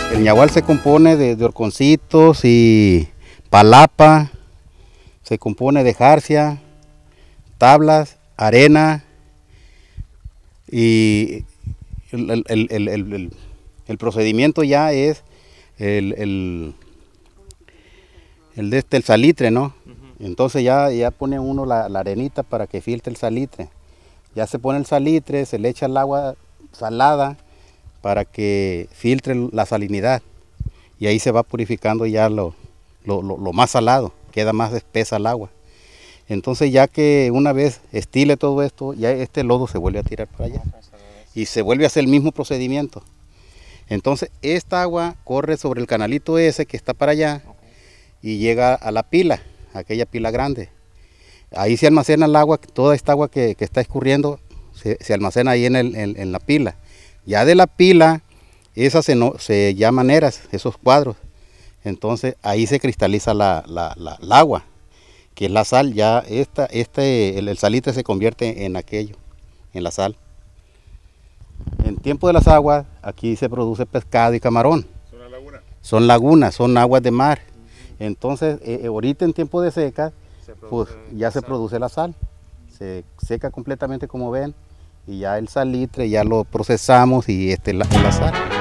El ñahual se compone de horconcitos y palapa, se compone de jarcia, tablas, arena y el procedimiento ya es el salitre, ¿no? Entonces ya pone uno la arenita para que filtre el salitre. Ya se pone el salitre, se le echa el agua salada para que filtre la salinidad. Y ahí se va purificando ya lo más salado, queda más espesa el agua. Entonces ya que una vez estile todo esto, ya este lodo se vuelve a tirar para allá. Y se vuelve a hacer el mismo procedimiento. Entonces esta agua corre sobre el canalito ese que está para allá y llega a la pila, aquella pila grande. Ahí se almacena el agua, toda esta agua que está escurriendo se almacena ahí en la pila. Ya de la pila, esas se llaman eras, esos cuadros. Entonces ahí se cristaliza el agua, que es la sal. Ya el salitre se convierte en aquello, en la sal. En tiempo de las aguas, aquí se produce pescado y camarón. ¿Son las lagunas? Son lagunas, son aguas de mar. Entonces, ahorita en tiempo de seca, pues ya se produce la sal. Se seca completamente como ven y ya el salitre ya lo procesamos y la sal.